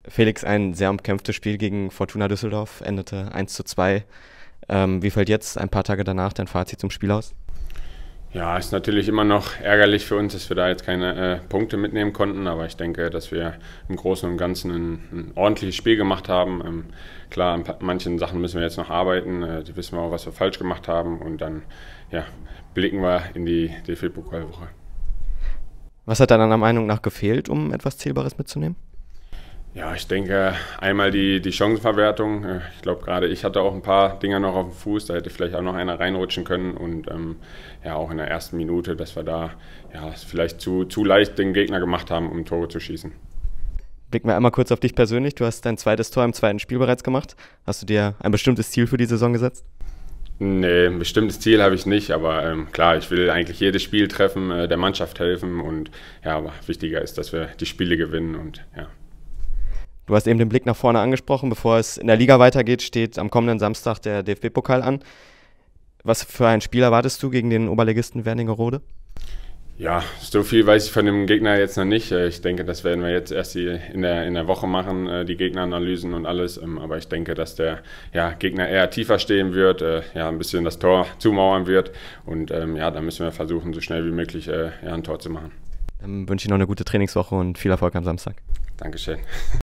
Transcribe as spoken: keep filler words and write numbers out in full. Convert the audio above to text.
Felix, ein sehr umkämpftes Spiel gegen Fortuna Düsseldorf endete eins zu zwei. Ähm, wie fällt jetzt ein paar Tage danach dein Fazit zum Spiel aus? Ja, ist natürlich immer noch ärgerlich für uns, dass wir da jetzt keine äh, Punkte mitnehmen konnten, aber ich denke, dass wir im Großen und Ganzen ein, ein ordentliches Spiel gemacht haben. Ähm, klar, an manchen Sachen müssen wir jetzt noch arbeiten, äh, die wissen wir auch, was wir falsch gemacht haben, und dann ja, blicken wir in die D F B-Pokalwoche. Was hat deiner Meinung nach gefehlt, um etwas Zählbares mitzunehmen? Ja, ich denke, einmal die, die Chancenverwertung. Ich glaube, gerade ich hatte auch ein paar Dinger noch auf dem Fuß, da hätte vielleicht auch noch einer reinrutschen können. Und ähm, ja, auch in der ersten Minute, dass wir da ja, vielleicht zu, zu leicht den Gegner gemacht haben, um Tore zu schießen. Blicken wir einmal kurz auf dich persönlich. Du hast dein zweites Tor im zweiten Spiel bereits gemacht. Hast du dir ein bestimmtes Ziel für die Saison gesetzt? Nee, ein bestimmtes Ziel habe ich nicht, aber ähm, klar, ich will eigentlich jedes Spiel treffen, äh, der Mannschaft helfen, und ja, aber wichtiger ist, dass wir die Spiele gewinnen, und ja. Du hast eben den Blick nach vorne angesprochen. Bevor es in der Liga weitergeht, steht am kommenden Samstag der D F B-Pokal an. Was für ein Spiel erwartest du gegen den Oberligisten Wernigerode? Ja, so viel weiß ich von dem Gegner jetzt noch nicht. Ich denke, das werden wir jetzt erst in der, in der Woche machen, die Gegneranalysen und alles. Aber ich denke, dass der ja, Gegner eher tiefer stehen wird, ja, ein bisschen das Tor zumauern wird. Und ja, da müssen wir versuchen, so schnell wie möglich ja, ein Tor zu machen. Dann wünsche ich noch eine gute Trainingswoche und viel Erfolg am Samstag. Dankeschön.